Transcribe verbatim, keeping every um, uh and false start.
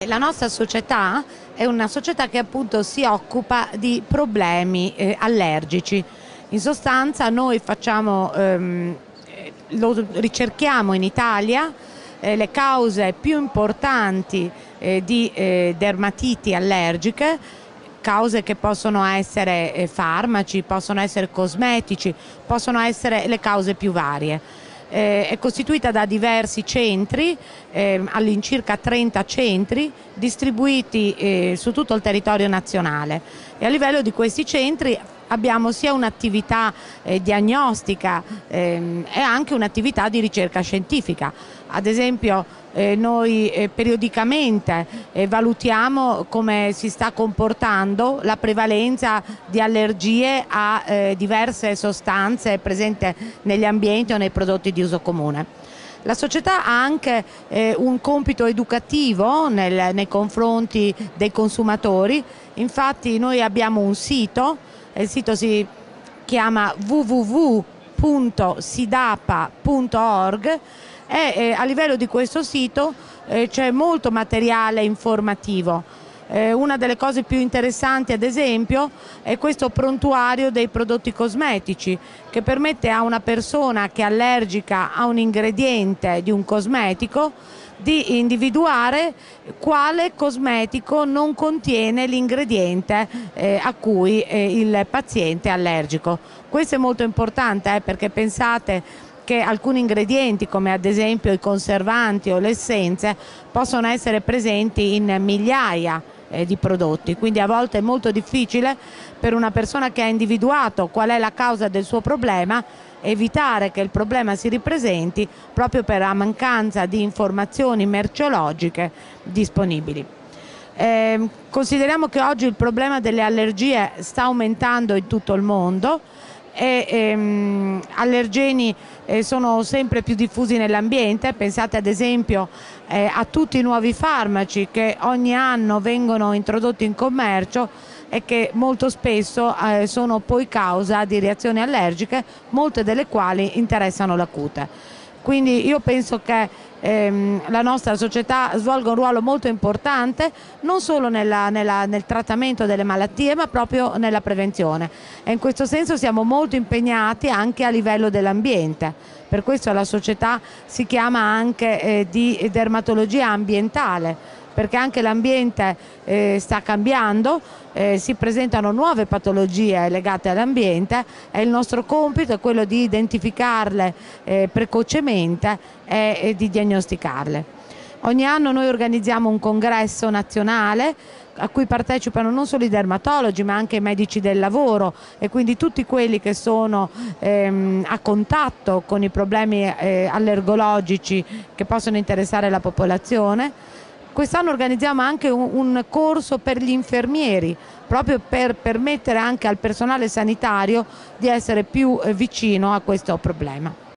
La nostra società è una società che appunto si occupa di problemi eh, allergici. In sostanza noi facciamo, ehm, lo ricerchiamo in Italia eh, le cause più importanti eh, di eh, dermatiti allergiche, cause che possono essere eh, farmaci, possono essere cosmetici, possono essere le cause più varie. Eh, è costituita da diversi centri, eh, all'incirca trenta centri, distribuiti eh, su tutto il territorio nazionale, e a livello di questi centri abbiamo sia un'attività eh, diagnostica ehm, e anche un'attività di ricerca scientifica. Ad esempio eh, noi eh, periodicamente eh, valutiamo come si sta comportando la prevalenza di allergie a eh, diverse sostanze presenti negli ambienti o nei prodotti di uso comune. La società ha anche eh, un compito educativo nel, nei confronti dei consumatori. Infatti noi abbiamo un sito, il sito si chiama w w w punto sidapa punto org e eh, a livello di questo sito eh, c'è molto materiale informativo. Eh, una delle cose più interessanti, ad esempio, è questo prontuario dei prodotti cosmetici, che permette a una persona che è allergica a un ingrediente di un cosmetico di individuare quale cosmetico non contiene l'ingrediente eh, a cui eh, il paziente è allergico. Questo è molto importante eh, perché pensate che alcuni ingredienti, come ad esempio i conservanti o le essenze, possono essere presenti in migliaia eh, di prodotti, quindi a volte è molto difficile per una persona che ha individuato qual è la causa del suo problema evitare che il problema si ripresenti proprio per la mancanza di informazioni merceologiche disponibili. Eh, consideriamo che oggi il problema delle allergie sta aumentando in tutto il mondo e ehm, allergeni eh, sono sempre più diffusi nell'ambiente. Pensate ad esempio eh, a tutti i nuovi farmaci che ogni anno vengono introdotti in commercio e che molto spesso eh, sono poi causa di reazioni allergiche, molte delle quali interessano la cute. Quindi io penso che ehm, la nostra società svolga un ruolo molto importante non solo nella, nella, nel trattamento delle malattie, ma proprio nella prevenzione, e in questo senso siamo molto impegnati anche a livello dell'ambiente. Per questo la società si chiama anche eh, di dermatologia ambientale, perché anche l'ambiente eh, sta cambiando, eh, si presentano nuove patologie legate all'ambiente e il nostro compito è quello di identificarle eh, precocemente e, e di diagnosticarle. Ogni anno noi organizziamo un congresso nazionale a cui partecipano non solo i dermatologi ma anche i medici del lavoro e quindi tutti quelli che sono ehm, a contatto con i problemi eh, allergologici che possono interessare la popolazione. Quest'anno organizziamo anche un, un corso per gli infermieri, proprio per permettere anche al personale sanitario di essere più eh, vicino a questo problema.